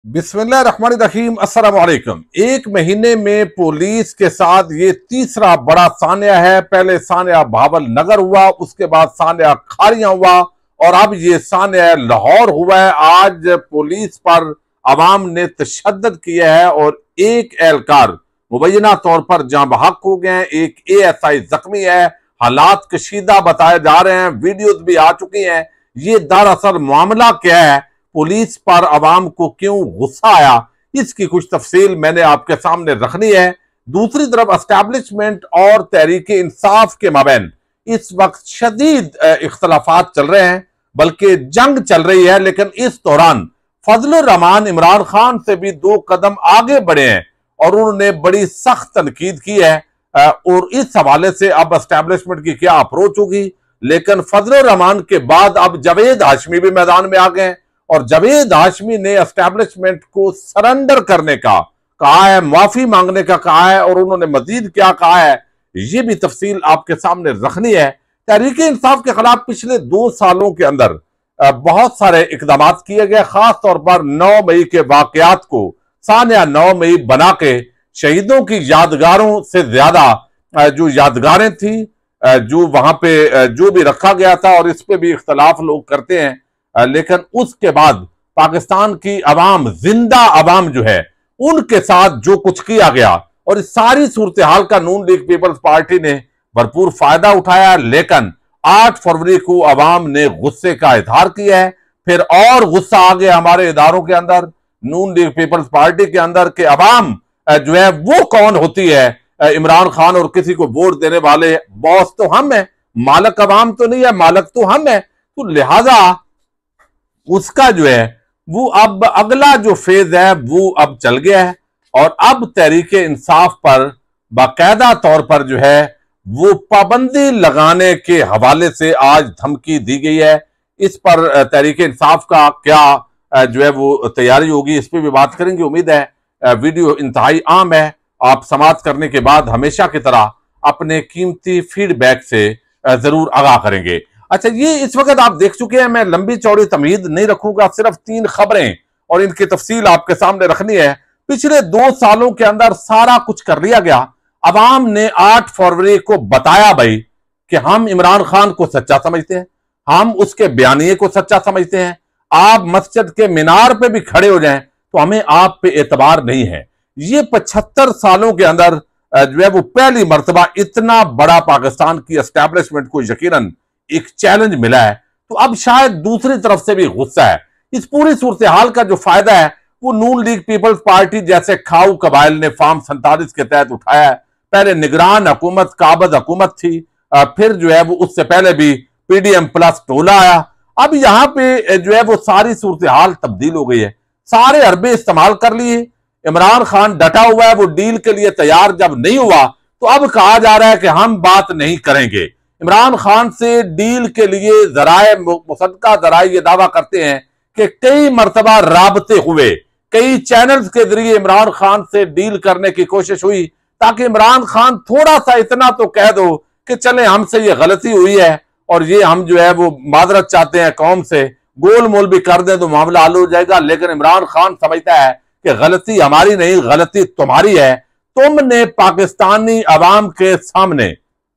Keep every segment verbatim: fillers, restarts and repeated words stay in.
बिस्मिल्लाहिर्रहमानिर्रहीम अस्सलाम वालेकुम। एक महीने में पुलिस के साथ ये तीसरा बड़ा सान्या है। पहले सान्या भावल नगर हुआ, उसके बाद सान्या खारियां हुआ और अब ये सान्या लाहौर हुआ है। आज पुलिस पर अवाम ने तशद्दुद किया है और एक एहलकार मुबैना तौर पर जाँ बहक हो गए हैं, एक ए एस आई जख्मी है। हालात कशीदा बताए जा रहे हैं, वीडियोज भी आ चुकी हैं। ये दरअसल मामला क्या है, पुलिस पर अवाम को क्यों गुस्सा आया, इसकी कुछ तफसील मैंने आपके सामने रखनी है। दूसरी तरफ एस्टैब्लिशमेंट और तहरीक इंसाफ के माबैन इस वक्त शदीद इख्तलाफात चल रहे हैं, बल्कि जंग चल रही है। लेकिन इस दौरान फजलुर रहमान इमरान खान से भी दो कदम आगे बढ़े हैं और उन्होंने बड़ी सख्त तनकीद की है। और इस हवाले से अब एस्टैब्लिशमेंट की क्या अप्रोच होगी। लेकिन फजलुर रहमान के बाद अब जावेद हाशमी भी मैदान में आ गए हैं और जावेद हाशमी ने एस्टैब्लिशमेंट को सरेंडर करने का कहा है, माफी मांगने का कहा है और उन्होंने मजीद क्या कहा है, ये भी तफसील आपके सामने रखनी है। तहरीक इंसाफ के खिलाफ पिछले दो सालों के अंदर बहुत सारे इकदाम किए गए। खास तौर पर नौ मई के वाकयात को सान्या नौ मई बना के शहीदों की यादगारों से ज्यादा जो यादगारें थी, जो वहां पे जो भी रखा गया था, और इस पे भी इख्तलाफ लोग करते हैं, लेकिन उसके बाद पाकिस्तान की अवाम, जिंदा अवाम जो है, उनके साथ जो कुछ किया गया और इस सारी सूरत हाल का नून लीग पीपल्स पार्टी ने भरपूर फायदा उठाया। लेकिन आठ फरवरी को अवाम ने गुस्से का इजहार किया है। फिर और गुस्सा आ गया हमारे इदारों के अंदर, नून लीग पीपल्स पार्टी के अंदर, कि अवाम जो है वो कौन होती है, इमरान खान और किसी को वोट देने वाले। बॉस तो हम हैं, मालक अवाम तो नहीं है, मालक तो हम हैं। तो लिहाजा उसका जो है वो अब अगला जो फेज है वो अब चल गया है और अब तहरीक इंसाफ पर बाकायदा तौर पर जो है वो पाबंदी लगाने के हवाले से आज धमकी दी गई है। इस पर तहरीक इंसाफ का क्या जो है वो तैयारी होगी, इस पर भी बात करेंगे। उम्मीद है वीडियो इंतहाई आम है। आप समाप्त करने के बाद हमेशा की तरह अपने कीमती फीडबैक से जरूर आगाह करेंगे। अच्छा, ये इस वक्त आप देख चुके हैं, मैं लंबी चौड़ी तमहीद नहीं रखूंगा, सिर्फ तीन खबरें और इनकी तफसील आपके सामने रखनी है। पिछले दो सालों के अंदर सारा कुछ कर लिया गया। अवाम ने आठ फरवरी को बताया भाई कि हम इमरान खान को सच्चा समझते हैं, हम उसके बयानिए को सच्चा समझते हैं। आप मस्जिद के मीनार पे भी खड़े हो जाएं तो हमें आप पे एतबार नहीं है। ये पचहत्तर सालों के अंदर जो है वो पहली मर्तबा इतना बड़ा पाकिस्तान की एस्टैब्लिशमेंट को यकीनन एक चैलेंज मिला है। तो अब शायद दूसरी तरफ से भी गुस्सा है। इस पूरी सूरत हाल का जो फायदा है वो नून लीग पीपल्स पार्टी जैसे खाऊ कबाइल ने फार्म सैंतालीस के तहत उठाया है। पहले निगरान हुकूमत काबज हुकूमत थी, फिर जो है वो उससे पहले भी पीडीएम प्लस टोला आया। अब यहां पे जो है वो सारी सूरत हाल तब्दील हो गई है। सारे अरबे इस्तेमाल कर लिए, इमरान खान डटा हुआ है, वो डील के लिए तैयार जब नहीं हुआ तो अब कहा जा रहा है कि हम बात नहीं करेंगे। इमरान खान से डील के लिए जराए मुसद्दका जराए ये दावा करते हैं कि कई मरतबा राबते हुए, कई चैनल्स के जरिए इमरान खान से डील करने की कोशिश हुई ताकि इमरान खान थोड़ा सा इतना तो कह दो कि चले हमसे ये गलती हुई है और ये हम जो है वो मादरत चाहते हैं कौम से, गोल मोल भी कर दें तो मामला हल हो जाएगा। लेकिन इमरान खान समझता है कि गलती हमारी नहीं, गलती तुम्हारी है। तुमने पाकिस्तानी अवाम के सामने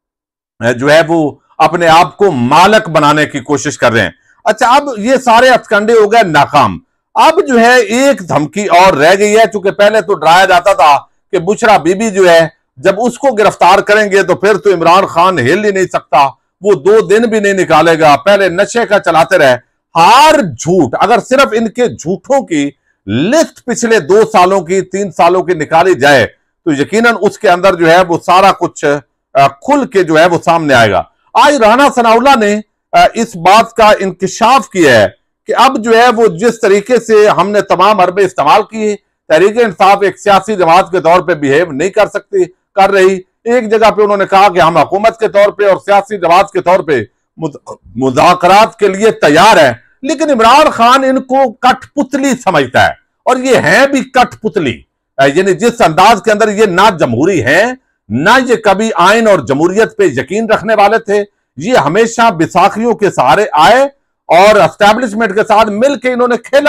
जो है वो अपने आप को मालक बनाने की कोशिश कर रहे हैं। अच्छा, अब ये सारे हथकंडे हो गए नाकाम। अब जो है एक धमकी और रह गई है। चूंकि पहले तो डराया जाता था कि बुशरा बीबी जो है जब उसको गिरफ्तार करेंगे तो फिर तो इमरान खान हिल ही नहीं सकता, वो दो दिन भी नहीं निकालेगा। पहले नशे का चलाते रहे, हार झूठ, अगर सिर्फ इनके झूठों की लिस्ट पिछले दो सालों की, तीन सालों की निकाली जाए तो यकीनन उसके अंदर जो है वो सारा कुछ खुल के जो है वो सामने आएगा। आज राना सनाउल्लाह ने इस बात का इंकिशाफ किया है कि अब जो है वो जिस तरीके से हमने तमाम अरबे इस्तेमाल किए, तहरीक इंसाफ एक सियासी जमात के तौर पे बिहेव नहीं कर सकती, कर रही। एक जगह पे उन्होंने कहा कि हम हुकूमत के तौर पे और सियासी जमात के तौर पे मुज़ाकरात के लिए तैयार है। लेकिन इमरान खान इनको कठपुतली समझता है और ये है भी कठपुतली। यानी जिस अंदाज के अंदर ये ना जमहूरी है, ना ये कभी आइन और जमहूरियत पे यकीन रखने वाले थे। ये हमेशा बिसाखियों के सहारे आए और एस्टैब्लिशमेंट के साथ मिलकर इन्होंने खेला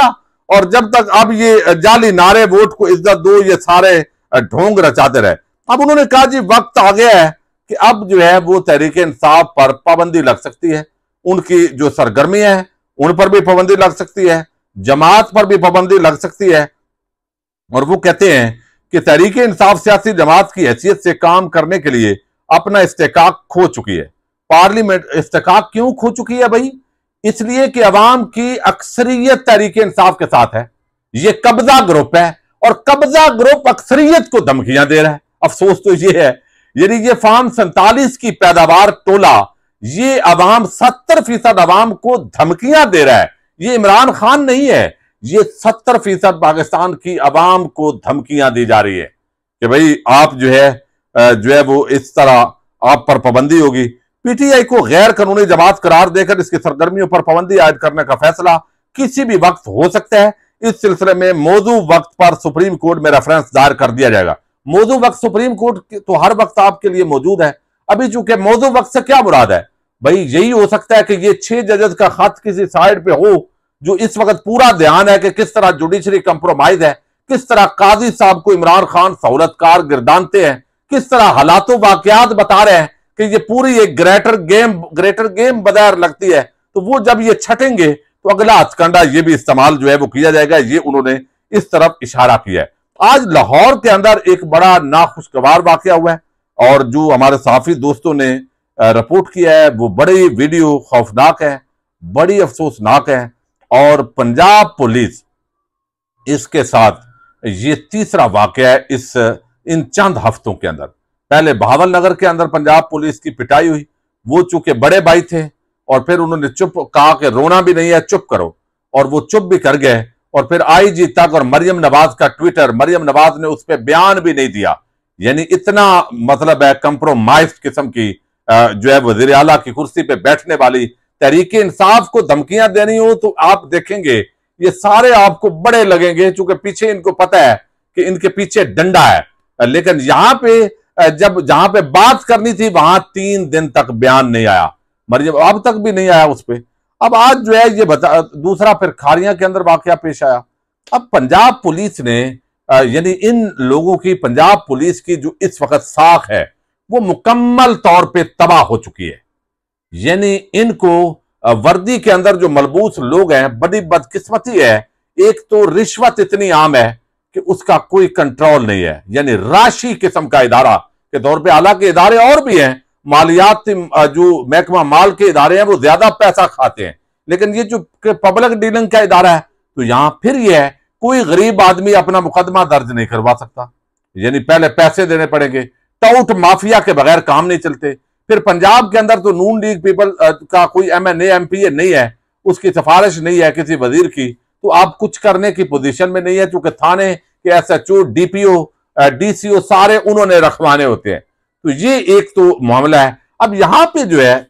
اور جب تک اب یہ جعلی نعرے ووٹ کو عزت دو یہ سارے ڈھونگ رچاتے رہے. اب انہوں نے کہا جی وقت آ گیا ہے کہ اب جو ہے وہ تحریک انصاف پر پابندی لگ سکتی ہے, ان کی جو سرگرمیاں ہیں ان پر بھی پابندی لگ سکتی ہے, جماعت پر بھی پابندی لگ سکتی ہے. اور وہ کہتے ہیں کہ تحریک انصاف سیاسی جماعت کی حیثیت سے کام کرنے کے لیے اپنا استحقاق کھو چکی ہے. پارلیمنٹ استحقاق کیوں کھو چکی ہے بھائی؟ اس لیے کہ عوام کی اکثریت تحریک انصاف کے ساتھ ہے. یہ قبضہ گروپ ہے اور قبضہ گروپ اکثریت کو دھمکیاں دے رہا ہے. افسوس تو یہ ہے, یعنی یہ فارم سینتالیس کی پیداوار ٹولہ یہ عوام ستر فیصد عوام کو دھمکیاں دے رہا ہے. یہ عمران خان نہیں ہے, یہ ستر فیصد پاکستان کی عوام کو دھمکیاں دی جا رہی ہے کہ بھئی آپ جو ہے جو ہے وہ اس طرح آپ پر پابندی ہوگی. پی ٹی آئی کو غیر قانونی جماعت قرار دے کر اس کی سرگرمیوں پر پابندی عائد کرنے کا فیصلہ کسی بھی وقت ہو سکتا ہے. اس سلسلے میں موضوع وقت پر سپریم کورٹ میں ریفرنس دائر کر دیا جائے گا. موضوع وقت سپریم کورٹ تو ہر وقت آپ کے لیے موجود ہے. ابھی چونکہ موضوع وقت سے کیا مراد ہے بھئی؟ یہی ہو سکتا ہے کہ یہ چھ ججز کا خط کسی سائیڈ پہ ہو جو اس وقت پورا دھیان ہے کہ کس طرح جوڈیشری کمپرومائز ہے, کس طرح قاضی صاحب کو عمران خان سہولت کار گردانتے ہیں, کس طرح حالات و واقعات بتا رہے ہیں کہ یہ پوری ایک گریٹر گیم گریٹر گیم بدیر لگتی ہے. تو وہ جب یہ چھٹیں گے تو اگلا ہتھکنڈا یہ بھی استعمال جو ہے وہ کیا جائے گا. یہ انہوں نے اس طرف اشارہ کیا ہے. آج لاہور کے اندر ایک بڑا ناخوشگوار واقعہ ہوا ہے اور جو ہمارے صحافی دوستوں نے رپورٹ کیا ہے وہ بڑی ویڈیو خوفناک ہے, بڑی افسوسناک ہے. اور پنجاب پولیس اس کے ساتھ یہ تیسرا واقعہ ہے اس ان چند ہفتوں کے اندر. پہلے بہاول نگر کے اندر پنجاب پولیس کی پٹائی ہوئی, وہ چونکہ بڑے بھائی تھے اور پھر انہوں نے چپ کہا کہ رونا بھی نہیں ہے چپ کرو, اور وہ چپ بھی کر گئے. اور پھر آئی جی تک اور مریم نواز کا ٹویٹر, مریم نواز نے اس پہ بیان بھی نہیں دیا. یعنی اتنا مطلب ہے کمپرومائز قسم کی جو ہے وزیر اعلیٰ کی کرسی پہ بیٹھنے والی تحریک انصاف کو دھمکیاں دینی ہو تو آپ دیکھیں گے یہ سارے آپ کو بڑے لگیں گے چونکہ پیچھے ان کو پتہ ہے کہ ان کے پیچھے ڈنڈا ہے. لیکن یہاں پہ جب جہاں پہ بات کرنی تھی وہاں تین دن تک بیان نہیں آیا, مریم اب تک بھی نہیں آیا اس پہ. اب آج جو ہے یہ بتا دوسرا پھر کھاریاں کے اندر واقعہ پیش آیا. اب پنجاب پولیس نے یعنی ان لوگوں کی پنجاب پولیس کی جو اس وقت ساکھ ہے وہ مکمل طور پہ تباہ ہو چکی ہے. یعنی ان کو وردی کے اندر جو ملبوس لوگ ہیں, بڑی بدقسمتی ہے, ایک تو رشوت اتنی عام ہے کہ اس کا کوئی کنٹرول نہیں ہے. یعنی راشی قسم کا ادارہ کے طور پہ, حالانکہ ادارے اور بھی ہیں, مالیات جو محکمہ مال کے ادارے ہیں وہ زیادہ پیسہ کھاتے ہیں, لیکن یہ جو پبلک ڈیلنگ کا ادارہ ہے تو یہاں پھر یہ ہے کوئی غریب آدمی اپنا مقدمہ درج نہیں کروا سکتا. یعنی پہلے پیسے دینے پڑیں گے, ٹاؤٹ مافیا کے بغیر کام نہیں چلتے. پھر پنجاب کے اندر تو نون لیگ پیپل کا کوئی M N A M P A نہیں ہے, اس کی سفارش نہیں ہے کسی وزیر کی, تو آپ کچھ کرنے کی پوزیشن میں نہیں ہے چونکہ تھانے کے S H O D P O D C O سارے انہوں نے رکھوانے ہوتے ہیں. تو یہ ایک تو معاملہ ہے. اب یہاں پہ جو ہے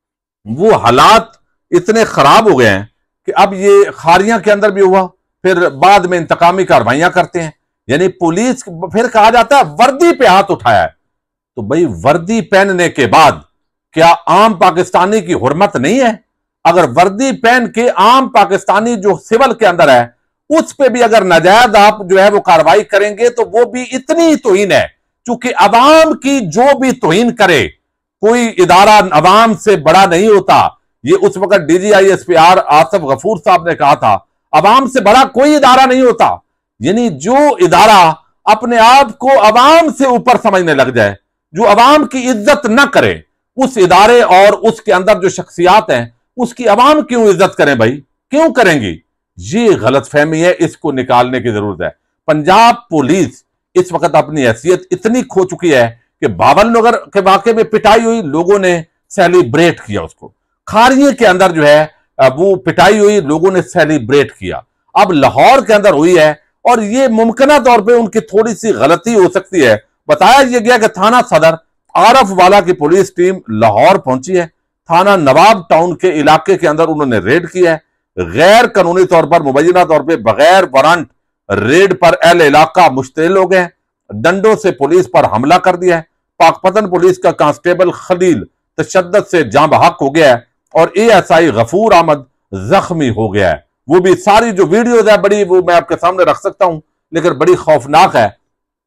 وہ حالات اتنے خراب ہو گئے ہیں کہ اب یہ کھاریاں کے اندر بھی ہوا, پھر بعد میں انتقامی کاروائیاں کرتے ہیں. یعنی پولیس پھر کہا جاتا ہے وردی پہ ہاتھ اٹھایا ہے. تو بھئی وردی پہننے کے بعد کیا عام پاکستانی کی حرمت نہیں ہے؟ اگر وردی پہن کے عام پاکستانی جو سول کے اندر ہے اس پہ بھی اگر ناجائز آپ جو ہے وہ کارروائی کریں گے تو وہ بھی اتنی توہین ہے. چونکہ عوام کی جو بھی توہین کرے, کوئی ادارہ عوام سے بڑا نہیں ہوتا. یہ اس وقت D G I S P R Asif Ghafoor صاحب نے کہا تھا عوام سے بڑا کوئی ادارہ نہیں ہوتا. یعنی جو ادارہ اپنے آپ کو عوام سے اوپر سمجھنے لگ جائے, جو عوام کی عزت نہ کرے, اس ادارے اور اس کے اندر جو شخصیات ہیں اس کی عوام کیوں عزت کریں بھائی؟ کیوں کریں گی؟ یہ غلط فہمی ہے, اس کو نکالنے کی ضرورت ہے. پنجاب پولیس اس وقت اپنی حیثیت اتنی کھو چکی ہے کہ بہاول نگر کے واقعے میں پٹائی ہوئی, لوگوں نے سیلیبریٹ کیا اس کو. کھاریے کے اندر جو ہے وہ پٹائی ہوئی, لوگوں نے سیلیبریٹ کیا. اب لاہور کے اندر ہوئی ہے اور یہ ممکنہ طور پہ ان کی تھوڑی سی غلطی ہو سکتی ہے. بتایا یہ گیا کہ تھانہ صدر عارف والا کی پولیس ٹیم لاہور پہنچی ہے. تھانہ نواب ٹاؤن کے علاقے کے اندر انہوں نے ریڈ کیا ہے. غیر قانونی طور پر مبینہ طور پہ بغیر وارنٹ ریڈ پر اہل علاقہ مشتعل ہو گئے, ڈنڈوں سے پولیس پر حملہ کر دیا ہے. پاک پتن پولیس کا کانسٹیبل خلیل تشدد سے جاں بحق ہو گیا ہے اور اے ایس آئی غفور احمد زخمی ہو گیا ہے. وہ بھی ساری جو ویڈیوز ہے بڑی وہ میں آپ کے سامنے رکھ سکتا ہوں لیکن بڑی خوفناک ہے۔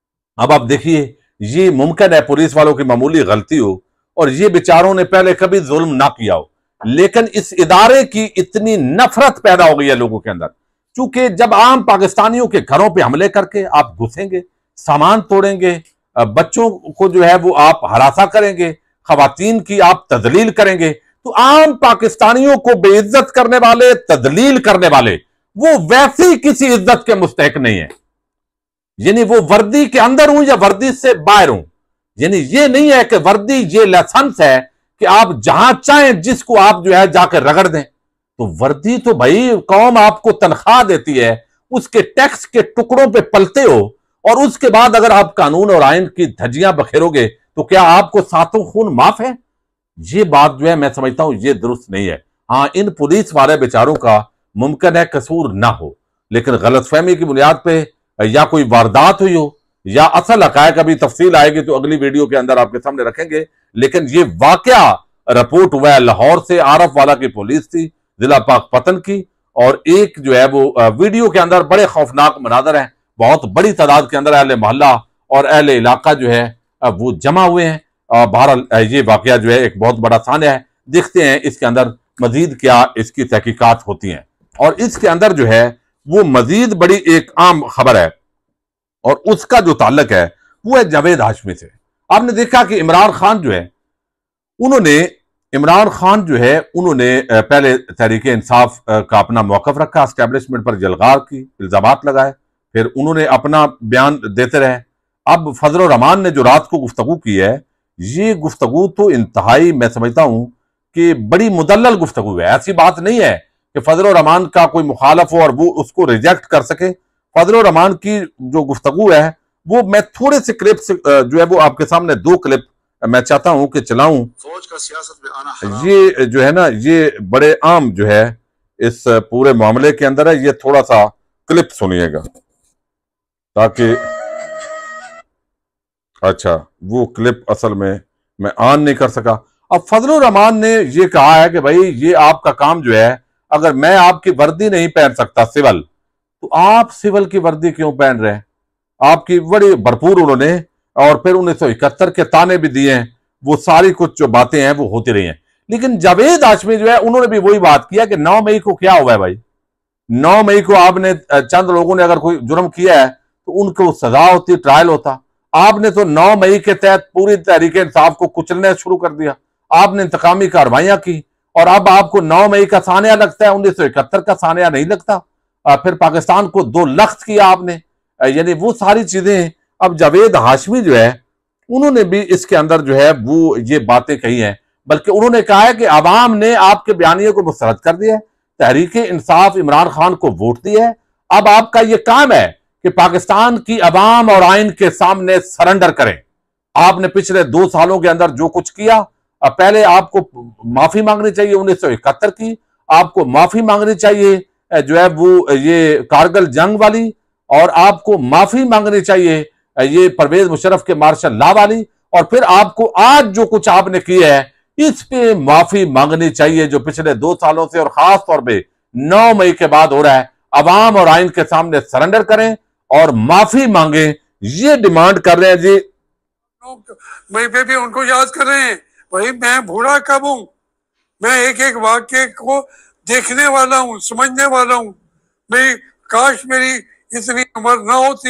اب آپ دیکھیے یہ ممکن ہے پولیس والوں کی معمولی غلطی ہو اور یہ بیچاروں نے پہلے کبھی ظلم نہ کیا ہو، لیکن اس ادارے کی اتنی نفرت پیدا ہو گئی ہے لوگوں کے اندر، چونکہ جب عام پاکستانیوں کے گھروں پہ حملے کر کے آپ گھسیں گے، سامان توڑیں گے، بچوں کو جو ہے وہ آپ ہراساں کریں گے، خواتین کی آپ تذلیل کریں گے، تو عام پاکستانیوں کو بے عزت کرنے والے، تذلیل کرنے والے وہ ویسے ہی کسی عزت کے مستحق نہیں ہیں، یعنی وہ وردی کے اندر ہوں یا وردی سے باہر ہوں، یعنی یہ نہیں ہے کہ وردی یہ لائسنس ہے کہ آپ جہاں چاہیں جس کو آپ جو ہے جا کے رگڑ دیں، تو وردی تو بھائی قوم آپ کو تنخواہ دیتی ہے، اس کے ٹیکس کے ٹکڑوں پہ پلتے ہو، اور اس کے بعد اگر آپ قانون اور آئین کی دھجیاں بکھیرو گے تو کیا آپ کو ساتوں خون معاف ہے؟ یہ بات جو ہے میں سمجھتا ہوں یہ درست نہیں ہے۔ ہاں ان پولیس والے بیچاروں کا ممکن ہے قصور نہ ہو، لیکن غلط فہمی کی بنیاد پہ یا کوئی واردات ہوئی ہو یا اصل حقائق ابھی تفصیل آئے گی تو اگلی ویڈیو کے اندر آپ کے سامنے رکھیں گے، لیکن یہ واقعہ رپورٹ ہوا ہے لاہور سے، عارف والا کی پولیس تھی ضلع پاک پتن کی، اور ایک جو ہے وہ ویڈیو کے اندر بڑے خوفناک مناظر ہیں، بہت بڑی تعداد کے اندر اہل محلہ اور اہل علاقہ جو ہے وہ جمع ہوئے ہیں۔ بہرحال یہ واقعہ جو ہے ایک بہت بڑا سانحہ ہے، دیکھتے ہیں اس کے اندر مزید کیا اس کی تحقیقات ہوتی ہیں، اور اس کے اندر جو ہے وہ مزید بڑی ایک عام خبر ہے اور اس کا جو تعلق ہے وہ ہے جاوید ہاشمی سے۔ آپ نے دیکھا کہ عمران خان جو ہے انہوں نے عمران خان جو ہے انہوں نے پہلے تحریک انصاف کا اپنا موقف رکھا، اسٹیبلشمنٹ پر جلغار کی الزامات لگائے، پھر انہوں نے اپنا بیان دیتے رہے۔ اب فضل الرحمان نے جو رات کو گفتگو کی ہے، یہ گفتگو تو انتہائی میں سمجھتا ہوں کہ بڑی مدلل گفتگو ہے۔ ایسی بات نہیں ہے کہ فضل الرحمان کا کوئی مخالف ہو اور وہ اس کو ریجیکٹ کر سکے۔ فضل الرحمان کی جو گفتگو ہے وہ میں تھوڑے سے کلپس جو ہے وہ آپ کے سامنے دو کلپ میں چاہتا ہوں کہ چلاؤں۔ فوج کا سیاست میں آنا حرام، یہ جو ہے نا یہ بڑے عام جو ہے اس پورے معاملے کے اندر ہے، یہ تھوڑا سا کلپ سنیے گا تاکہ اچھا وہ کلپ اصل میں میں آن نہیں کر سکا۔ اب فضل الرحمان نے یہ کہا ہے کہ بھائی یہ آپ کا کام جو ہے، اگر میں آپ کی وردی نہیں پہن سکتا سول، تو آپ سول کی وردی کیوں پہن رہے ہیں؟ آپ کی بڑی بھرپور انہوں نے اور پھر انیس سو اکہتر کے تانے بھی دیے ہیں، وہ ساری کچھ جو باتیں ہیں وہ ہوتی رہی ہیں، لیکن جاوید ہاشمی جو ہے انہوں نے بھی وہی بات کیا کہ نو مئی کو کیا ہوا ہے بھائی؟ نو مئی کو آپ نے چند لوگوں نے اگر کوئی جرم کیا ہے تو ان کو سزا ہوتی، ٹرائل ہوتا۔ آپ نے تو نو مئی کے تحت پوری تحریک انصاف کو کچلنے شروع کر دیا، آپ نے انتقامی کارروائیاں کی، اور اب آپ کو نو مئی کا سانحہ لگتا ہے، انیس سو اکہتر کا سانحہ نہیں لگتا۔ پھر پاکستان کو دو لخت کیا آپ نے، یعنی وہ ساری چیزیں۔ اب جاوید ہاشمی جو ہے انہوں نے بھی اس کے اندر جو ہے وہ یہ باتیں کہی ہیں، بلکہ انہوں نے کہا ہے کہ عوام نے آپ کے بیانیے کو مسترد کر دیا ہے، تحریک انصاف عمران خان کو ووٹ دی ہے، اب آپ کا یہ کام ہے کہ پاکستان کی عوام اور آئین کے سامنے سرنڈر کریں۔ آپ نے پچھلے دو سالوں کے اندر جو کچھ کیا، پہلے آپ کو معافی مانگنی چاہیے انیس سو اکہتر کی، آپ کو معافی مانگنی چاہیے جو ہے وہ یہ کارگل جنگ والی، اور آپ کو معافی مانگنی چاہیے یہ پرویز مشرف کے مارشل لا والی، اور پھر آپ کو آج جو کچھ آپ نے کیا ہے اس پہ معافی مانگنی چاہیے جو پچھلے دو سالوں سے اور خاص طور پہ نو مئی کے بعد ہو رہا ہے۔ عوام اور آئین کے سامنے سرنڈر کریں اور معافی مانگیں، یہ ڈیمانڈ کر رہے ہیں جی۔ میں پہ بھی ان کو یاد کر رہے ہیں، بھائی میں بوڑھا کب ہوں، میں ایک ایک واقعے کو دیکھنے والا ہوں، سمجھنے والا ہوں، میں کاش میری اتنی عمر نہ ہوتی۔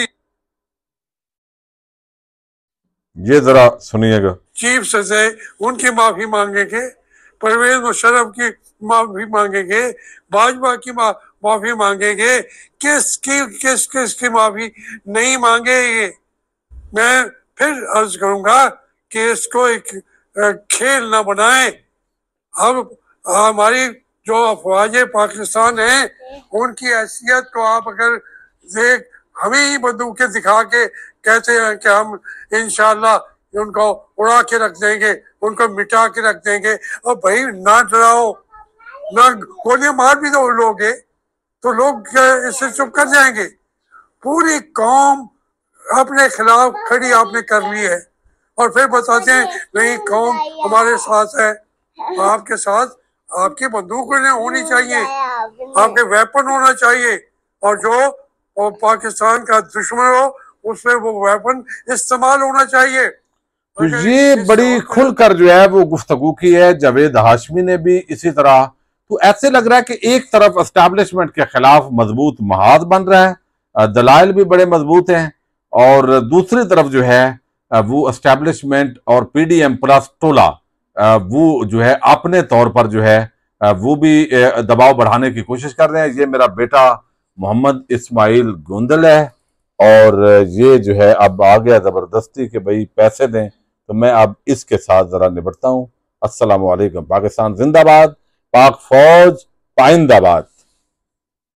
یہ ذرا سنیے گا۔ چیف سزائے ان کی معافی مانگیں گے، پرویز مشرف کی معافی مانگیں گے، باجوہ کی معافی مانگیں گے، کس کی کس کس کی معافی نہیں مانگے گے؟ میں پھر عرض کروں گا کہ اس کو ایک کھیل نہ بنائیں۔ اب ہماری جو افواج پاکستان ہیں ان کی حیثیت کو آپ اگر دیکھ ہمیں ہی بندوقیں دکھا کے کہتے ہیں کہ ہم انشاءاللہ ان کو اڑا کے رکھ دیں گے، ان کو مٹا کے رکھ دیں گے، اور بھائی نہ ڈراؤ، نہ گولیاں مار بھی دو لوگ تو لوگ اس سے چپ کر جائیں گے۔ پوری قوم اپنے خلاف کھڑی آپ نے کر لی ہے، اور پھر بتاتے ہیں نہیں قوم ہمارے ساتھ ہے۔ آپ کے ساتھ آپ کی بندوق ہونی چاہیے، آپ کے ویپن ہونا چاہیے، اور جو وہ پاکستان کا دشمن ہو اس میں وہ ویپن استعمال ہونا چاہیے۔ تو یہ بڑی کھل کر جو ہے وہ گفتگو کی ہے جاوید ہاشمی نے بھی اسی طرح۔ تو ایسے لگ رہا ہے کہ ایک طرف اسٹیبلشمنٹ کے خلاف مضبوط محاذ بن رہا ہے، دلائل بھی بڑے مضبوط ہیں، اور دوسری طرف جو ہے وہ اسٹیبلشمنٹ اور پی ڈی ایم پلس ٹولہ وہ جو ہے اپنے طور پر جو ہے وہ بھی دباؤ بڑھانے کی کوشش کر رہے ہیں۔ یہ میرا بیٹا محمد اسماعیل گوندل ہے، اور یہ جو ہے اب آ گیا زبردستی کہ بھئی پیسے دیں، تو میں اب اس کے ساتھ ذرا نبٹتا ہوں۔ السلام علیکم۔ پاکستان زندہ باد، پاک فوج پائندہ باد۔